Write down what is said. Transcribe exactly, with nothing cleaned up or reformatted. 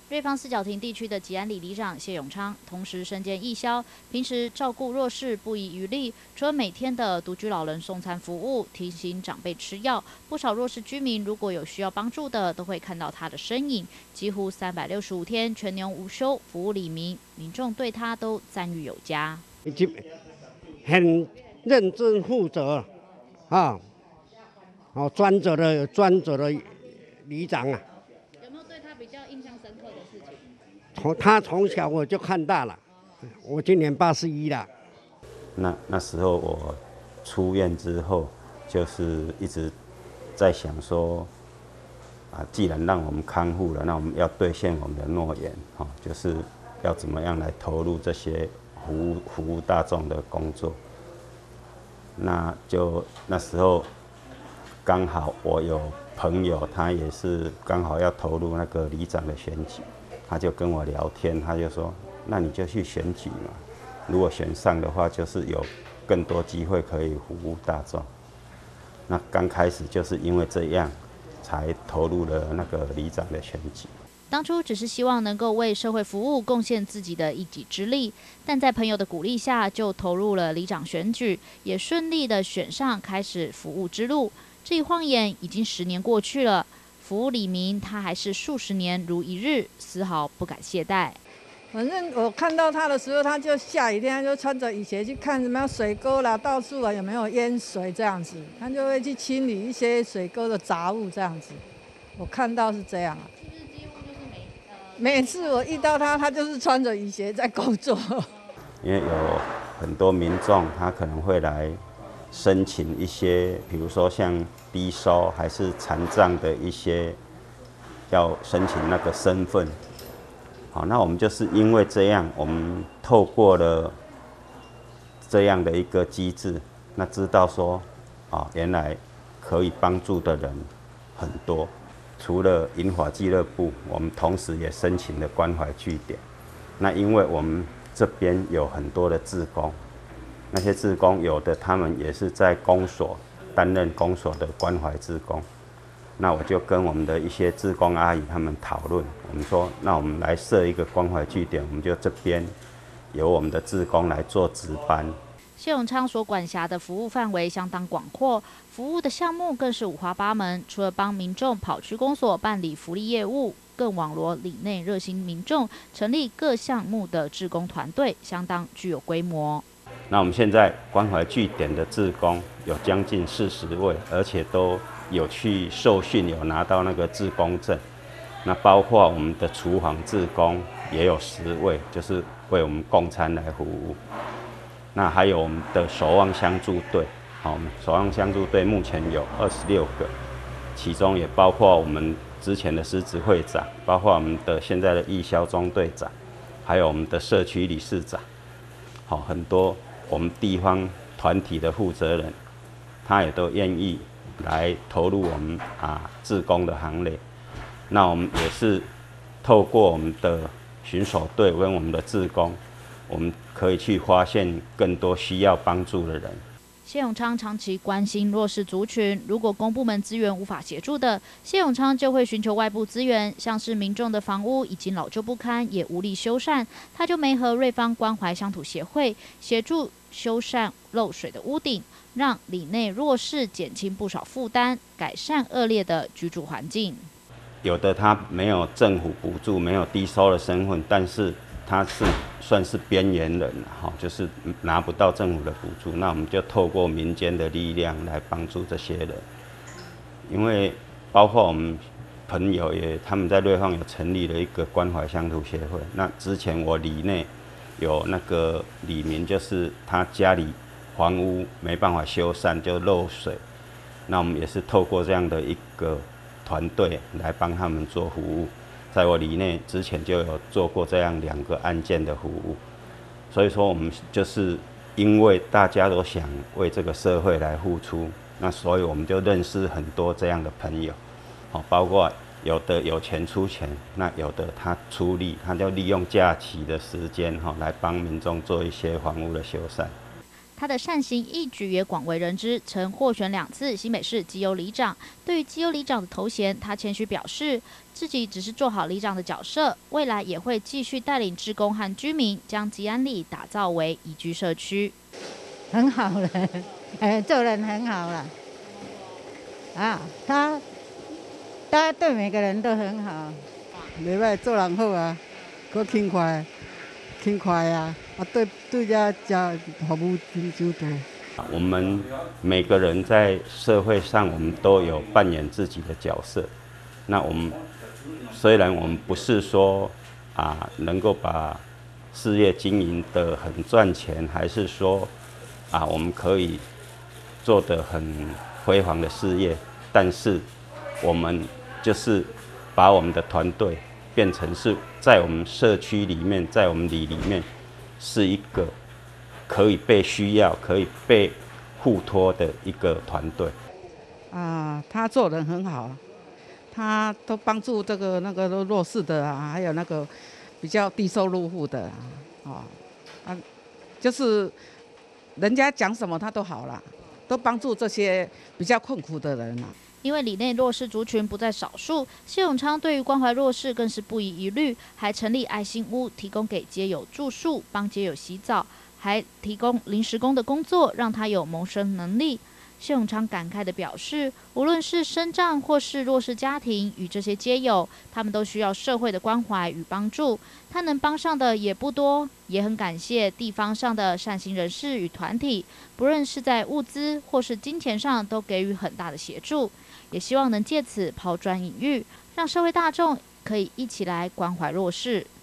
瑞芳四角亭地区的吉安里里长谢永昌，同时身兼义消，平时照顾弱势不遗余力。除了每天的独居老人送餐服务，提醒长辈吃药，不少弱势居民如果有需要帮助的，都会看到他的身影。几乎三百六十五天全年无休，服务黎民，民众对他都赞誉有加。 很认真负责啊，哦，专责的专责的里长啊。 有没有对他比较印象深刻的事情？ 从他从小我就看大了，我今年八十一了。 那那时候我出院之后，就是一直在想说，啊，既然让我们康复了，那我们要兑现我们的诺言，哈、哦，就是要怎么样来投入这些服务服务大众的工作。那就那时候刚好我有朋友，他也是刚好要投入那个里长的选举，他就跟我聊天，他就说：“那你就去选举嘛，如果选上的话，就是有更多机会可以服务大众。”那刚开始就是因为这样，才投入了那个里长的选举。 当初只是希望能够为社会服务贡献自己的一己之力，但在朋友的鼓励下，就投入了里长选举，也顺利的选上，开始服务之路。这一晃眼已经十年过去了，服务里民，他还是数十年如一日，丝毫不敢懈怠。 反正我看到他的时候，他就下雨天，他就穿着雨鞋去看什么水沟啦，到处啊有没有淹水这样子，他就会去清理一些水沟的杂物这样子。我看到是这样啊。每次我遇到他，他就是穿着雨鞋在工作。 因为有很多民众，他可能会来申请一些，比如说像低收还是残障的一些，要申请那个身份。好，那我们就是因为这样，我们透过了这样的一个机制，那知道说，啊，原来可以帮助的人很多。除了银华俱乐部，我们同时也申请了关怀据点。那因为我们这边有很多的志工，那些志工有的他们也是在公所担任公所的关怀志工。那我就跟我们的一些志工阿姨他们讨论，我们说，那我们来设一个关怀据点，我们就这边由我们的志工来做值班。 谢永昌所管辖的服务范围相当广阔，服务的项目更是五花八门。除了帮民众跑区公所办理福利业务，更网罗里内热心民众，成立各项目的志工团队，相当具有规模。 那我们现在关怀据点的志工有将近四十位，而且都有去受训，有拿到那个志工证。那包括我们的厨房志工也有十位，就是为我们供餐来服务。那还有我们的守望相助队，好，我们守望相助队目前有二十六个，其中也包括我们之前的狮子会长，包括我们的现在的义消中队长，还有我们的社区理事长，好，很多我们地方团体的负责人，他也都愿意来投入我们啊志工的行列。那我们也是透过我们的巡守队跟我们的志工，我们可以去发现更多需要帮助的人。 谢永昌长期关心弱势族群，如果公部门资源无法协助的，谢永昌就会寻求外部资源，像是民众的房屋已经老旧不堪，也无力修缮，他就媒合瑞芳关怀乡土协会协助修缮漏水的屋顶，让里内弱势减轻不少负担，改善恶劣的居住环境。 有的他没有政府补助，没有低收的身份，但是他是算是边缘人，就是拿不到政府的补助，那我们就透过民间的力量来帮助这些人。因为包括我们朋友也，他们在瑞芳有成立了一个关怀乡土协会。那之前我里内有那个里民，就是他家里房屋没办法修缮，就漏水，那我们也是透过这样的一个团队来帮他们做服务。在我里内之前就有做过这样两个案件的服务，所以说我们就是因为大家都想为这个社会来付出，那所以我们就认识很多这样的朋友，好，包括有的有钱出钱，那有的他出力，他就利用假期的时间哈来帮民众做一些房屋的修缮。 他的善行义举也广为人知，曾获选两次新北市基优里长。对于基优里长的头衔，他谦虚表示，自己只是做好里长的角色，未来也会继续带领志工和居民，将吉安里打造为宜居社区。 很好了，哎，做人很好了。啊，他他对每个人都很好， 袂歹，做人好啊，搁轻快，轻快啊，啊对对遮遮服务真真多。 我们每个人在社会上，我们都有扮演自己的角色。那我们虽然我们不是说啊能够把事业经营得很赚钱，还是说啊我们可以做得很辉煌的事业，但是我们就是把我们的团队变成是在我们社区里面，在我们里里面是一个可以被需要、可以被互托的一个团队。 啊，他做人很好，他都帮助这个那个弱势的啊，还有那个比较低收入户的啊，哦啊，就是人家讲什么他都好啦，都帮助这些比较困苦的人啊。 因为里内弱势族群不在少数，谢永昌对于关怀弱势更是不遗余力，还成立爱心屋，提供给街友住宿，帮街友洗澡，还提供临时工的工作，让他有谋生能力。谢永昌感慨地表示，无论是身障或是弱势家庭与这些街友，他们都需要社会的关怀与帮助，他能帮上的也不多，也很感谢地方上的善心人士与团体，不论是在物资或是金钱上都给予很大的协助，也希望能借此抛砖引玉，让社会大众可以一起来关怀弱势。